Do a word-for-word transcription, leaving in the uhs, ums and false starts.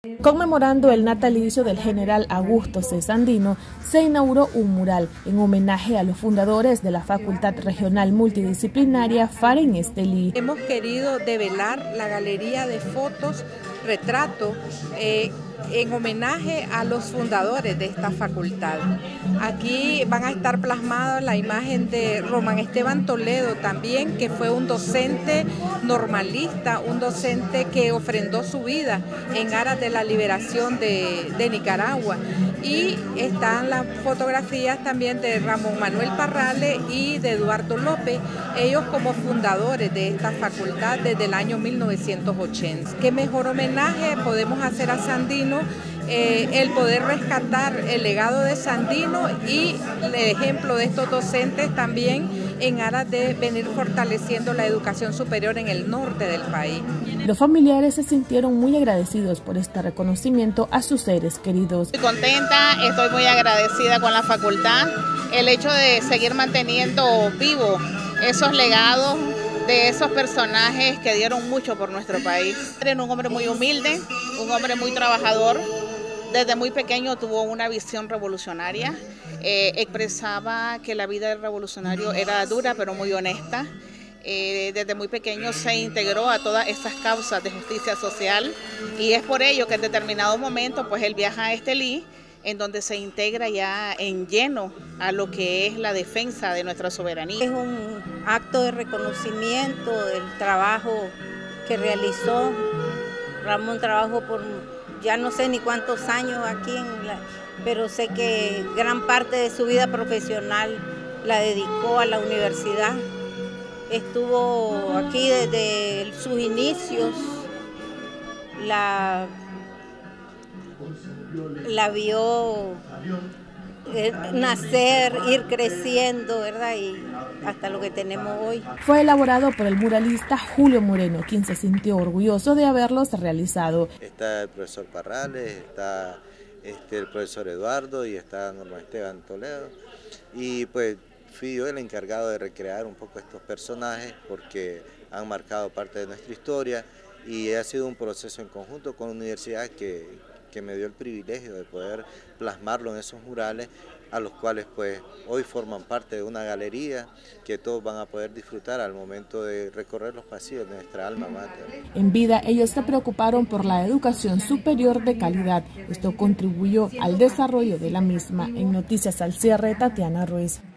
Conmemorando el natalicio del general Augusto C. Sandino, se inauguró un mural en homenaje a los fundadores de la Facultad Regional Multidisciplinaria Faren Estelí. Hemos querido develar la galería de fotos, retrato, eh, en homenaje a los fundadores de esta facultad. Aquí van a estar plasmadas la imagen de Román Esteban Toledo también, que fue un docente normalista, un docente que ofrendó su vida en aras de la liberación de, de Nicaragua. Y están las fotografías también de Ramón Manuel Parrales y de Eduardo López, ellos como fundadores de esta facultad desde el año mil novecientos ochenta. ¿Qué mejor homenaje podemos hacer a Sandino? Eh, el poder rescatar el legado de Sandino y el ejemplo de estos docentes también en aras de venir fortaleciendo la educación superior en el norte del país. Los familiares se sintieron muy agradecidos por este reconocimiento a sus seres queridos. Estoy contenta, estoy muy agradecida con la facultad, el hecho de seguir manteniendo vivo esos legados de esos personajes que dieron mucho por nuestro país. Era un hombre muy humilde, un hombre muy trabajador. Desde muy pequeño tuvo una visión revolucionaria, eh, expresaba que la vida del revolucionario era dura pero muy honesta. Eh, desde muy pequeño se integró a todas estas causas de justicia social y es por ello que en determinado momento pues él viaja a Estelí, en donde se integra ya en lleno a lo que es la defensa de nuestra soberanía. Es un acto de reconocimiento del trabajo que realizó Ramón, trabajó por ya no sé ni cuántos años aquí, en la, pero sé que gran parte de su vida profesional la dedicó a la universidad. Estuvo aquí desde sus inicios, la, la vio eh, nacer, ir creciendo, ¿verdad? Y hasta lo que tenemos hoy. Fue elaborado por el muralista Julio Moreno, quien se sintió orgulloso de haberlos realizado. Está el profesor Parrales, está este, el profesor Eduardo y está Román Esteban Toledo. Y pues fui yo el encargado de recrear un poco estos personajes porque han marcado parte de nuestra historia y ha sido un proceso en conjunto con la universidad que, que me dio el privilegio de poder plasmarlo en esos murales, a los cuales pues hoy forman parte de una galería que todos van a poder disfrutar al momento de recorrer los pasillos de nuestra alma mater. En vida ellos se preocuparon por la educación superior de calidad. Esto contribuyó al desarrollo de la misma. En Noticias al Cierre, Tatiana Ruiz.